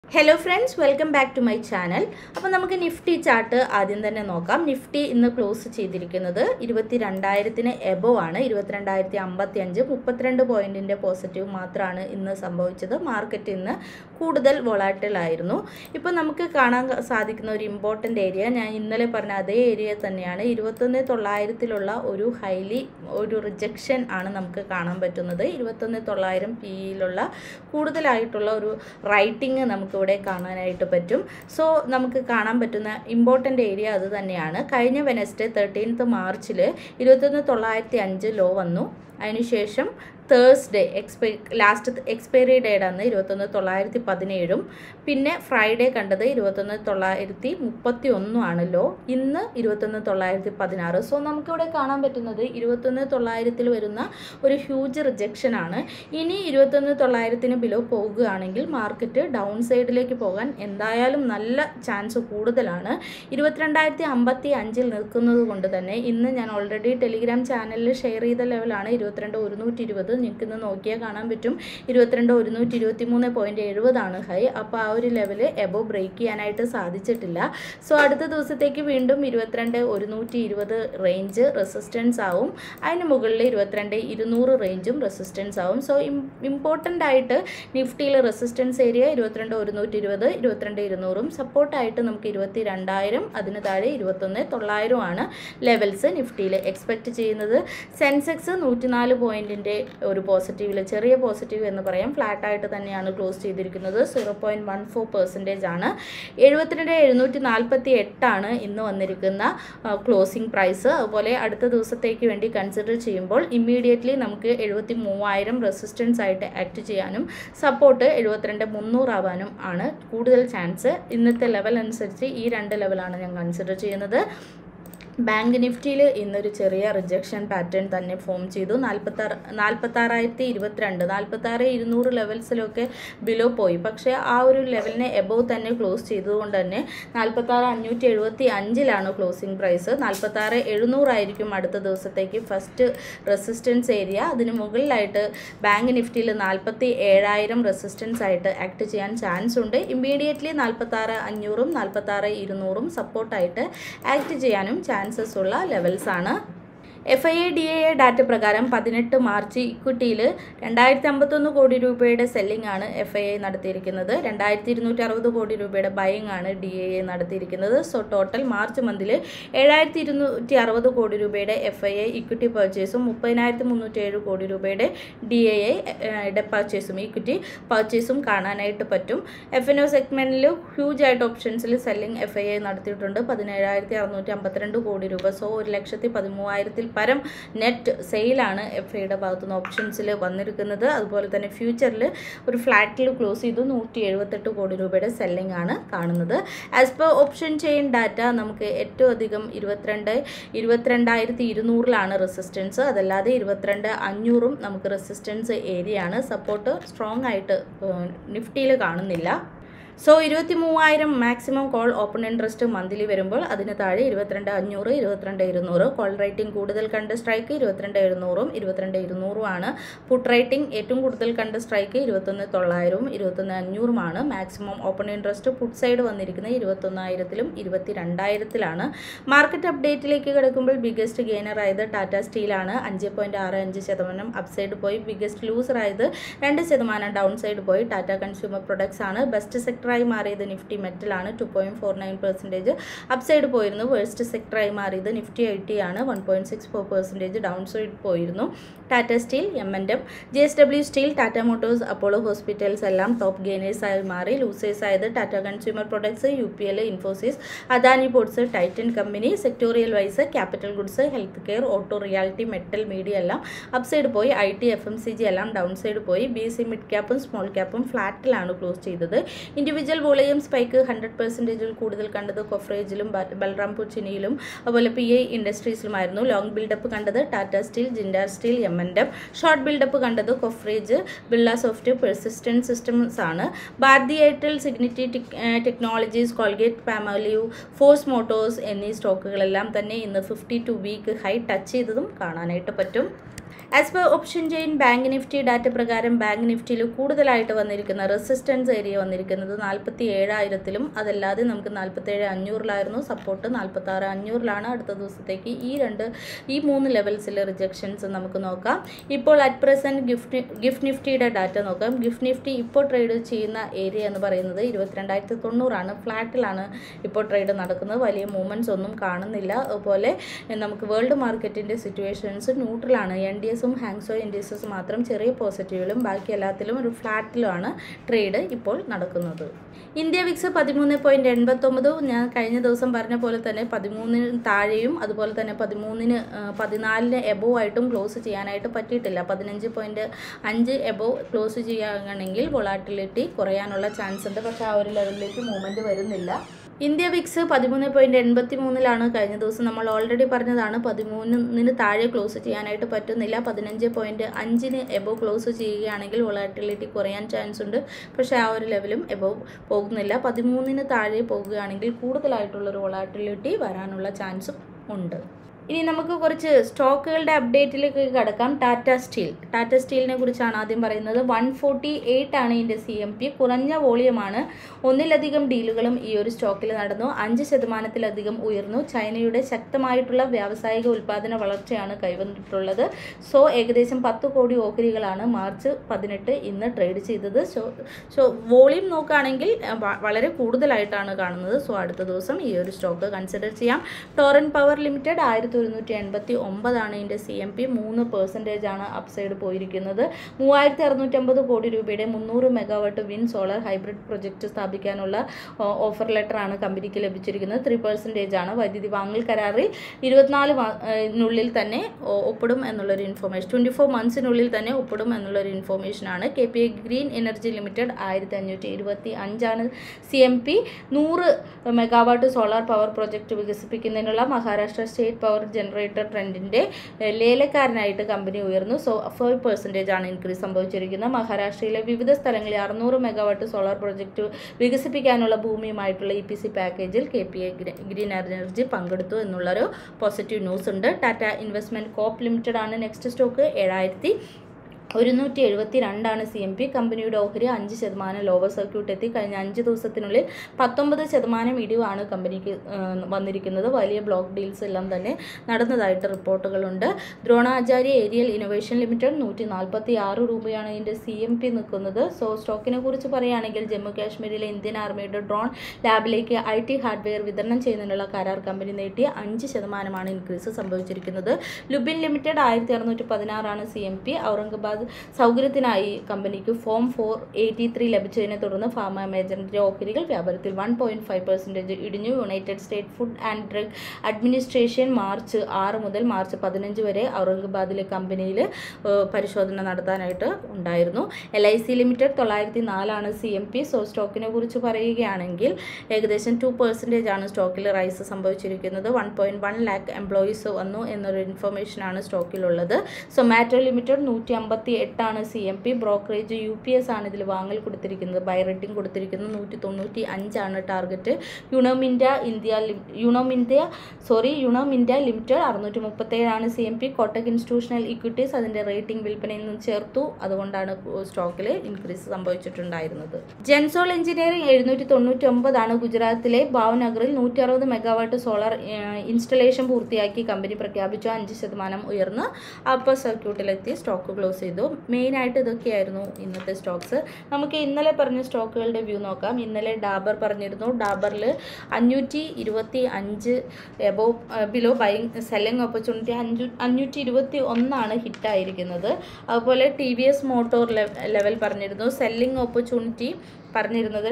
Hello friends, welcome back to my channel. അപ്പോൾ നമുക്ക് Nifty chart ആദ്യം തന്നെ നോക്കാം. നിഫ്റ്റി ഇന്ന് ക്ലോസ് ചെയ്തിരിക്കുന്നത് 22000ന് എബോവ് ആണ്. 22055 32 പോയിന്റിന്റെ പോസിറ്റീവ് മാത്രമാണ് ഇന്ന് സംഭവിച്ചത്. മാർക്കറ്റ് ഇന്ന് കൂടുതൽ വോളാറ്റിൽ ആയിരുന്നു. ഇപ്പോൾ നമുക്ക് കാണാൻ സാധിക്കുന്ന ഒരു ഇമ്പോർട്ടന്റ് ഏരിയ ഞാൻ ഇന്നലെ പറഞ്ഞ അതേ ഏരിയ തന്നെയാണ്. 21900ത്തിലുള്ള ഒരു റിജക്ഷൻ ആണ് നമുക്ക് കാണാൻ പറ്റുന്നത്. 21900 പിയിലുള്ള കൂടുതലായിട്ടുള്ള ഒരു റൈറ്റിംഗ് നമുക്ക് ഇവിടെ കാണാനായിട്ട് പറ്റും. സോ നമുക്ക് കാണാൻ പറ്റുന്ന ഇമ്പോർട്ടൻ്റ് ഏരിയ അത് തന്നെയാണ്. കഴിഞ്ഞ വെനസ്ഡേ 13th മാർച്ചിൽ 21905 ലോ വന്നു. അതിനുശേഷം തേഴ്സ്ഡേ ലാസ്റ്റ് എക്സ്പയറി ഡേറ്റ് ആണ് 21917. പിന്നെ ഫ്രൈഡേ കണ്ടത് 21931 ആണ് ലോ. ഇന്ന് 21916. സോ നമുക്കിവിടെ കാണാൻ പറ്റുന്നത് 21900 വരുന്ന ഒരു ഹ്യൂജ് റിജക്ഷൻ ആണ്. ഇനി 21900 ബിലോ പോകുകയാണെങ്കിൽ മാർക്കറ്റ് ഡൗൺ സൈഡിലേക്ക് പോകാൻ എന്തായാലും നല്ല ചാൻസ് കൂടുതലാണ്. 22055 നിൽക്കുന്നത് കൊണ്ട് തന്നെ ഇന്ന് ഞാൻ ഓൾറെഡി ടെലിഗ്രാം ചാനലിൽ ഷെയർ ചെയ്ത ലെവലാണ് 22120. നിങ്ങൾക്ക് ഇന്ന് നോക്കിയാൽ കാണാൻ പറ്റും 22123.70 ആണ് ഹൈ. അപ്പോൾ ആ ഒരു ലെവല് എബോവ് ബ്രേക്ക് ചെയ്യാനായിട്ട് സാധിച്ചിട്ടില്ല. സോ അടുത്ത ദിവസത്തേക്ക് വീണ്ടും 22120 റേഞ്ച് റെസിസ്റ്റൻസ് ആവും. അതിന് മുകളിൽ 22200 റേഞ്ചും റെസിസ്റ്റൻസ് ആവും. സോ ഇമ്പോർട്ടൻ്റ് ആയിട്ട് നിഫ്റ്റിയിൽ റെസിസ്റ്റൻസ് ഏരിയ 22120 22200 സപ്പോർട്ടായിട്ട് നമുക്ക് 22000 അതിന് താഴെ 21900 ആണ് ലെവൽസ് നിഫ്റ്റിയിൽ എക്സ്പെക്റ്റ് ചെയ്യുന്നത്. സെൻസെക്സ് 104 പോയിന്റിൻ്റെ ഒരു പോസിറ്റീവിൽ ചെറിയ പോസിറ്റീവ് എന്ന് പറയാം. ഫ്ലാറ്റായിട്ട് തന്നെയാണ് ക്ലോസ് ചെയ്തിരിക്കുന്നത്. 0.14% ആണ്. 72748 ആണ് ഇന്ന് വന്നിരിക്കുന്ന ക്ലോസിംഗ് പ്രൈസ്. അതുപോലെ അടുത്ത ദിവസത്തേക്ക് വേണ്ടി കൺസിഡർ ചെയ്യുമ്പോൾ ഇമ്മീഡിയറ്റ്ലി നമുക്ക് 73000 റെസിസ്റ്റൻസ് ആയിട്ട് ആക്ട് ചെയ്യാനും സപ്പോർട്ട് 72300 ആവാനും ആണ് കൂടുതൽ ചാൻസ്. ഇന്നത്തെ ലെവൽ അനുസരിച്ച് ഈ രണ്ട് ലെവലാണ് ഞാൻ കൺസിഡർ ചെയ്യുന്നത്. ബാങ്ക് നിഫ്റ്റിയിൽ ഇന്നൊരു ചെറിയ റിജക്ഷൻ പാറ്റേൺ തന്നെ ഫോം ചെയ്തു. 46022 46200 ലെവൽസിലൊക്കെ ബിലോ പോയി. പക്ഷേ ആ ഒരു ലെവലിനെ എബോവ് തന്നെ ക്ലോസ് ചെയ്തതുകൊണ്ട് തന്നെ 46575 ക്ലോസിംഗ് പ്രൈസ്. 46700 ആയിരിക്കും അടുത്ത ദിവസത്തേക്ക് ഫസ്റ്റ് റെസിസ്റ്റൻസ് ഏരിയ. അതിന് മുകളിലായിട്ട് ബാങ്ക് നിഫ്റ്റിയിൽ 47000 റെസിസ്റ്റൻസ് ആയിട്ട് ആക്ട് ചെയ്യാൻ ചാൻസ് ഉണ്ട്. ഇമ്മീഡിയറ്റ്ലി 46500 46200 സപ്പോർട്ടായിട്ട് ആക്ട് ചെയ്യാനും ചാൻസസ് ഉള്ള ലെവൽസ് ആണ്. FIA DIA ഡാറ്റ പ്രകാരം 18 മാർച്ച് ഇക്വിറ്റിയിൽ 2051 കോടി രൂപയുടെ സെല്ലിംഗ് ആണ് FIA നടത്തിയിരിക്കുന്നത്. 2260 കോടി രൂപയുടെ ബൈയിങ് ആണ് DIA നടത്തിയിരിക്കുന്നത്. സോ ടോട്ടൽ മാർച്ച് മന്തിൽ 7260 കോടി രൂപയുടെ FIA ഇക്വിറ്റി പർച്ചേസും 30307 കോടി രൂപയുടെ DIA ഇക്വിറ്റി പർച്ചേസും കാണാനായിട്ട് പറ്റും. F&O സെഗ്മെന്റിൽ ഹ്യൂജ് ആയിട്ട് ഓപ്ഷൻസിൽ സെല്ലിംഗ് FIA നടത്തിയിട്ടുണ്ട്. 17652 കോടി രൂപ. സോ 1,13,000 പരം നെറ്റ് സെയിലാണ് FIയുടെ ഭാഗത്തുനിന്ന് ഓപ്ഷൻസിൽ വന്നിരിക്കുന്നത്. അതുപോലെ തന്നെ ഫ്യൂച്ചറിൽ ഒരു ഫ്ലാറ്റിൽ ക്ലോസ് ചെയ്തു 178 കോടി രൂപയുടെ സെല്ലിംഗ് ആണ് കാണുന്നത്. As per option chain data നമുക്ക് ഏറ്റവും അധികം 22,200 റെസിസ്റ്റൻസ്. അതല്ലാതെ 22,500 നമുക്ക് റെസിസ്റ്റൻസ് ഏരിയ ആണ്. സപ്പോർട്ട് സ്ട്രോങ് ആയിട്ട് നിഫ്റ്റിയിൽ കാണുന്നില്ല. So 23000 maximum call open interest monthly വരുമ്പോൾ അതിന് താഴെ 22,500 22,200. കോൾ റേറ്റിംഗ് കൂടുതൽ കണ്ട സ്ട്രൈക്ക് 22,700 22,200 ആണ്. പുട്ട് റേറ്റിംഗ് ഏറ്റവും കൂടുതൽ കണ്ട സ്ട്രൈക്ക് 21,900 21,500 ആണ്. Maximum open interest put side വന്നിരിക്കുന്നത് 21,000 22,000 മാർക്കറ്റ് അപ്ഡേറ്റിലേക്ക് കിടക്കുമ്പോൾ ബിഗ്ഗസ്റ്റ് ഗെയിനർ ആയത് ടാറ്റ സ്റ്റീൽ ആണ്. 5.65% അപ്സൈഡ് പോയി. ബിഗ്ഗസ്റ്റ് ലൂസർ ആയത് 2% ഡൗൺ സൈഡ് പോയി ടാറ്റ കൺസ്യൂമർ പ്രൊഡക്ട്സ് ആണ്. ബെസ്റ്റ് സെക്ടറായി മാറിയത് നിഫ്റ്റി മെറ്റൽ ആണ്. 2.49% അപ്സൈഡ് പോയിരുന്നു. വേഴ്സ്റ്റ് സെക്ടറായി മാറിയത് നിഫ്റ്റി IT ആണ്. 1.64% ഡൗൺ സൈഡ് പോയിരുന്നു. Tata Steel, M&M, JSW Steel, Tata Motors, Apollo Hospitals എല്ലാം ടോപ്പ് ഗെയിനേഴ്സ് ആയി മാറി. ലൂസേഴ്സ് ആയത് Tata Consumer Products, UPL, Infosys, Adani Ports, Titan Company. Sectorial wise capital goods, health care, auto, reality, metal, media എല്ലാം upside പോയി. IT, FMCG എല്ലാം down side പോയി. BC mid ക്യാപ്പും small ക്യാപ്പും ഫ്ലാറ്റിലാണ് ക്ലോസ് ചെയ്തത്. ഇൻഡിവിജ്വൽ വോളിയം സ്പൈക്ക് 100% കൂടുതൽ കണ്ടത് കൊഫ്രേജിലും ബൽറാംപൂർ ചിനിയിലും അതുപോലെ PI ഇൻഡസ്ട്രീസിലുമായിരുന്നു. ലോങ് ബിൽഡപ്പ് കണ്ടത് Tata Steel, Jindal Steel, M&M. Short buildup കണ്ടത് Coforge, Birla soft, Persistent Systems ആണ്. Bharti Airtel, Cigniti Technologies, Colgate Palmolive, Force Motors എന്നീ സ്റ്റോക്കുകളെല്ലാം തന്നെ ഇന്ന് 52 വീക്ക് ഹൈ ടച്ച് ചെയ്തതും കാണാനായിട്ട് പറ്റും. As per option chain bank Nifty data പ്രകാരം ബാങ്ക് നിഫ്റ്റിയിൽ കൂടുതലായിട്ട് വന്നിരിക്കുന്ന റെസിസ്റ്റൻസ് ഏരിയ വന്നിരിക്കുന്നത് 47,000-ലും അതല്ലാതെ നമുക്ക് 47,500-ലായിരുന്നു. സപ്പോർട്ട് 46,500-ലാണ്. അടുത്ത ദിവസത്തേക്ക് ഈ 3 ലെവൽസിൽ റിജക്ഷൻസ് നമുക്ക് നോക്കാം. ഇപ്പോൾ അറ്റ് പ്രസൻറ്റ് ഗിഫ്റ്റ് നിഫ്റ്റിയുടെ ഡാറ്റ നോക്കാം. ഗിഫ്റ്റ് നിഫ്റ്റി ഇപ്പോൾ ട്രേഡ് ചെയ്യുന്ന ഏരിയ എന്ന് പറയുന്നത് 22,900 ഫ്ലാറ്റിലാണ് ഇപ്പോൾ ട്രേഡ് നടക്കുന്നത്. വലിയ മൂവ്മെൻറ്റ്സ് ഒന്നും കാണുന്നില്ല. അതുപോലെ നമുക്ക് വേൾഡ് മാർക്കറ്റിൻ്റെ സിറ്റുവേഷൻസ് ന്യൂട്രലാണ്. NDSും ഹാങ്സോ ഇൻഡീസസ് മാത്രം ചെറിയ പോസിറ്റീവിലും ബാക്കി എല്ലാത്തിലും ഒരു ഫ്ലാറ്റിലുമാണ് ട്രേഡ് ഇപ്പോൾ നടക്കുന്നത്. India VIX 13.89. ഞാൻ കഴിഞ്ഞ ദിവസം പറഞ്ഞ പോലെ തന്നെ 13 താഴെയും അതുപോലെ തന്നെ 14 എബോവ് ആയിട്ടും ക്ലോസ് ചെയ്യാനായിട്ട് പറ്റിയിട്ടില്ല. 15.5 എബോവ് ക്ലോസ് ചെയ്യുകയാണെങ്കിൽ വൊളാറ്റിലിറ്റി കുറയാനുള്ള ചാൻസ് ഉണ്ട്. പക്ഷേ ആ ഒരു ലെവലിലേക്ക് മൂവ്മെൻറ്റ് വരുന്നില്ല. ഇന്ത്യ വിക്സ് 13.83-ലാണ് കഴിഞ്ഞ ദിവസം നമ്മൾ ഓൾറെഡി പറഞ്ഞതാണ്. 13 താഴെ ക്ലോസ് ചെയ്യാനായിട്ട് പറ്റുന്നില്ല. 15.5 എബോവ് ക്ലോസ് ചെയ്യുകയാണെങ്കിൽ വൊളാറ്റിലിറ്റി കുറയാൻ ചാൻസ് ഉണ്ട്. പക്ഷേ ആ ഒരു ലെവലും എബോവ് പോകുന്നില്ല. 13 താഴെ പോകുകയാണെങ്കിൽ കൂടുതലായിട്ടുള്ളൊരു വൊളാറ്റിലിറ്റി വരാനുള്ള ചാൻസും ഉണ്ട്. ഇനി നമുക്ക് കുറച്ച് സ്റ്റോക്കുകളുടെ അപ്ഡേറ്റിലേക്ക് കിടക്കാം. ടാറ്റ സ്റ്റീലിനെ കുറിച്ചാണ് ആദ്യം പറയുന്നത്. 148 ആണ് ഇതിൻ്റെ CMP. കുറഞ്ഞ വോളിയമാണ്. ഒന്നിലധികം ഡീലുകളും ഈ ഒരു സ്റ്റോക്കിൽ നടന്നു. 5% ഉയർന്നു. ചൈനയുടെ ശക്തമായിട്ടുള്ള വ്യാവസായിക ഉൽപ്പാദന വളർച്ചയാണ് കൈവന്നിട്ടുള്ളത്. സോ ഏകദേശം 10 കോടി ഓഹരികളാണ് മാർച്ച് 18 ഇന്ന് ട്രേഡ് ചെയ്തത്. സോ വോളിയം നോക്കുകയാണെങ്കിൽ വളരെ കൂടുതലായിട്ടാണ് കാണുന്നത്. സോ അടുത്ത ദിവസം ഈ ഒരു സ്റ്റോക്ക് കൺസിഡർ ചെയ്യാം. ടോറന്റ് പവർ ലിമിറ്റഡ് 1189 ആണ് ഇതിൻ്റെ CMP. 3% ആണ് അപ്സൈഡ് പോയിരിക്കുന്നത്. 3650 കോടി രൂപയുടെ 300 megawatt wind solar hybrid project സ്ഥാപിക്കാനുള്ള ഓഫർ ലെറ്ററാണ് കമ്പനിക്ക് ലഭിച്ചിരിക്കുന്നത്. 3% ആണ്. വൈദ്യുതി വാങ്ങൽ കരാറിൽ 24 തന്നെ ഒപ്പിടും എന്നുള്ളൊരു ഇൻഫോർമേഷൻ, 24 മന്ത്സിനുള്ളിൽ തന്നെ ഒപ്പിടും എന്നുള്ളൊരു ഇൻഫോർമേഷനാണ്. KPI ഗ്രീൻ എനർജി ലിമിറ്റഡ് 1525 ആണ് CMP. 100 megawatt solar power project വികസിപ്പിക്കുന്നതിനുള്ള മഹാരാഷ്ട്ര സ്റ്റേറ്റ് പവർ ജനറേറ്റർ ട്രെൻഡിൻ്റെ ലേലക്കാരനായിട്ട് കമ്പനി ഉയർന്നു. സോ 5% ആണ് ഇൻക്രീസ് സംഭവിച്ചിരിക്കുന്നത്. മഹാരാഷ്ട്രയിലെ വിവിധ സ്ഥലങ്ങളിൽ 600 മെഗാവാട്ട് സോളാർ പ്രൊജക്റ്റ് വികസിപ്പിക്കാനുള്ള ഭൂമിയുമായിട്ടുള്ള EPC പാക്കേജിൽ KPI ഗ്രീൻ എനർജി പങ്കെടുത്തു എന്നുള്ളൊരു പോസിറ്റീവ് ന്യൂസ് ഉണ്ട്. ടാറ്റ ഇൻവെസ്റ്റ്മെൻറ്റ് കോപ്പ് ലിമിറ്റഡ് ആണ് നെക്സ്റ്റ് സ്റ്റോക്ക്. 7172 ആണ് CMP. കമ്പനിയുടെ ഓഹരി 5% ലോവർ സർക്യൂട്ട് എത്തി. കഴിഞ്ഞ 5 ദിവസത്തിനുള്ളിൽ 19% ഇടിവാണ് കമ്പനിക്ക് വന്നിരിക്കുന്നത്. വലിയ ബ്ലോക്ക് ഡീൽസ് എല്ലാം തന്നെ നടന്നതായിട്ട് റിപ്പോർട്ടുകളുണ്ട്. ദ്രോണാചാര്യ ഏരിയൽ ഇന്നോവേഷൻ ലിമിറ്റഡ് 146 രൂപയാണ് ഇതിൻ്റെ CMP നിൽക്കുന്നത്. സോ സ്റ്റോക്കിനെ കുറിച്ച് പറയുകയാണെങ്കിൽ ജമ്മു കാശ്മീരിലെ ഇന്ത്യൻ ആർമിയുടെ ഡ്രോൺ ലാബിലേക്ക് IT ഹാർഡ്വെയർ വിതരണം ചെയ്യുന്നതിനുള്ള കരാർ കമ്പനി നേടിയ 5% ഇൻക്രീസ് സംഭവിച്ചിരിക്കുന്നത്. ലുബിൻ ലിമിറ്റഡ് 1616 ആണ് CMP. ഔറംഗാബാദ് സൗകര്യത്തിനായി കമ്പനിക്ക് ഫോം 483 ലഭിച്ചതിനെ തുടർന്ന് ഫാർമ മേജറിന്റെ ഓഹരികൾ വ്യാപാരത്തിൽ 1.5% ഇടിഞ്ഞു. United States Food and Drug Administration March 6 മുതൽ മാർച്ച് 15 വരെ ഔറംഗാബാദിലെ കമ്പനിയിൽ പരിശോധന നടത്താനായിട്ട് ഉണ്ടായിരുന്നു. LIC ലിമിറ്റഡ് 904 ആണ് CMP. സോ സ്റ്റോക്കിനെ കുറിച്ച് പറയുകയാണെങ്കിൽ ഏകദേശം 2% ആണ് സ്റ്റോക്കിൽ റൈസ് സംഭവിച്ചിരിക്കുന്നത്. 1.1 ലാക്ക് എംപ്ലോയീസ് വന്നു എന്നൊരു ഇൻഫർമേഷനാണ് സ്റ്റോക്കിലുള്ളത്. സൊമാറ്റോ ലിമിറ്റഡ് 158 ആണ് CMP. ബ്രോക്കറേജ് UPS ആണ് ഇതിൽ വാങ്ങൽ കൊടുത്തിരിക്കുന്നത്. ബൈ റേറ്റിംഗ് കൊടുത്തിരിക്കുന്നത് 195 ആണ് ടാർഗറ്റ്. യുണോമിൻഡ്യ ലിമിറ്റഡ് 637 ആണ് CMP. കോട്ടക് ഇൻസ്റ്റിറ്റ്യൂഷണൽ ഇക്വിറ്റീസ് അതിൻ്റെ റേറ്റിംഗ് വിൽപ്പനയിൽ നിന്ന് ചേർത്തു. അതുകൊണ്ടാണ് സ്റ്റോക്കിൽ ഇൻക്രീസ് സംഭവിച്ചിട്ടുണ്ടായിരുന്നത്. ജെൻസോൾ എഞ്ചിനീയറിംഗ് 799 ആണ്. ഗുജറാത്തിലെ ഭാവ്നഗറിൽ 160 മെഗാവാട്ട് സോളാർ ഇൻസ്റ്റലേഷൻ പൂർത്തിയാക്കി കമ്പനി പ്രഖ്യാപിച്ചു. 5% ഉയർന്ന് അപ്പർ സർക്യൂട്ടിലെത്തി സ്റ്റോക്ക് ക്ലോസ് ചെയ്തു. മെയിനായിട്ട് ഇതൊക്കെയായിരുന്നു ഇന്നത്തെ സ്റ്റോക്സ്. നമുക്ക് ഇന്നലെ പറഞ്ഞ സ്റ്റോക്കുകളുടെ വ്യൂ നോക്കാം. ഇന്നലെ ഡാബർ പറഞ്ഞിരുന്നു. ഡാബറിൽ 525 ബിലോ ബൈങ് സെല്ലിംഗ് ഓപ്പർച്യൂണിറ്റി 521 ആണ് ഹിറ്റായിരിക്കുന്നത്. അതുപോലെ TVS മോട്ടോർ ലെവൽ പറഞ്ഞിരുന്നു. സെല്ലിംഗ് ഓപ്പർച്യൂണിറ്റി പറഞ്ഞിരുന്നത്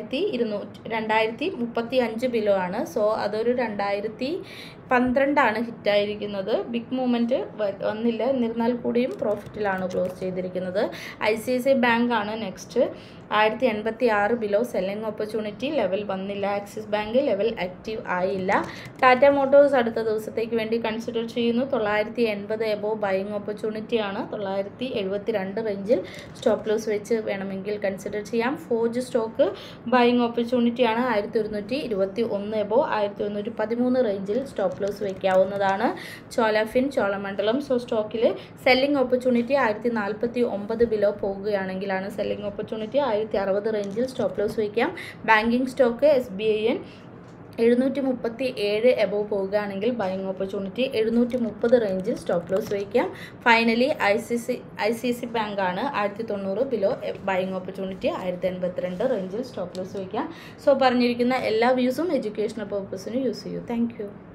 2235 ബിലോ ആണ്. സോ അതൊരു 2012 ആണ് ഹിറ്റായിരിക്കുന്നത്. ബിഗ് മൂവ്മെൻറ്റ് വന്നില്ല. എന്നിരുന്നാൽ കൂടിയും പ്രോഫിറ്റിലാണ് ക്ലോസ് ചെയ്തിരിക്കുന്നത്. ICICI ബാങ്ക് ആണ് next. 1086 below selling opportunity, level വന്നില്ല. ആക്സിസ് ബാങ്ക് ലെവൽ ആക്റ്റീവ് ആയില്ല. ടാറ്റ മോട്ടോഴ്സ് അടുത്ത ദിവസത്തേക്ക് വേണ്ടി കൺസിഡർ ചെയ്യുന്നു. 980 എബോ ബൈയിങ് ഓപ്പർച്യൂണിറ്റിയാണ്. 972 റേഞ്ചിൽ സ്റ്റോപ്പ് ലോസ് വെച്ച് വേണമെങ്കിൽ കൺസിഡർ ചെയ്യാം. ഫോർജ് സ്റ്റോക്ക് ബൈയിങ് ഓപ്പർച്യൂണിറ്റിയാണ്. 1121 എബോ 1113 റേഞ്ചിൽ സ്റ്റോപ്പ് ലോസ് വയ്ക്കാവുന്നതാണ്. ചോളമണ്ഡലം സ്റ്റോക്കിൽ സെല്ലിംഗ് ഓപ്പർച്യൂണിറ്റി 1049 ബിലോ പോകുകയാണെങ്കിലാണ് സെല്ലിംഗ് ഓപ്പർച്യൂണിറ്റി. 1060 റേഞ്ചിൽ സ്റ്റോപ്പ് ലോസ് വയ്ക്കാം. ബാങ്കിങ് സ്റ്റോക്ക് SBIN 737 എബോ പോകുകയാണെങ്കിൽ ബൈയിങ് ഓപ്പർച്യൂണിറ്റി 730 റേഞ്ചിൽ സ്റ്റോപ്പ് ലോസ് വയ്ക്കാം. ഫൈനലി ICICI ബാങ്ക് ആണ്. 1090 ബിലോ ബൈയിങ് ഓപ്പർച്യൂണിറ്റി, 1082 റേഞ്ചിൽ സ്റ്റോപ്പ് ലോസ് വയ്ക്കാം. സോ പറഞ്ഞിരിക്കുന്ന എല്ലാ വ്യൂസും എഡ്യൂക്കേഷണൽ പർപ്പസിന് യൂസ് ചെയ്യൂ. താങ്ക്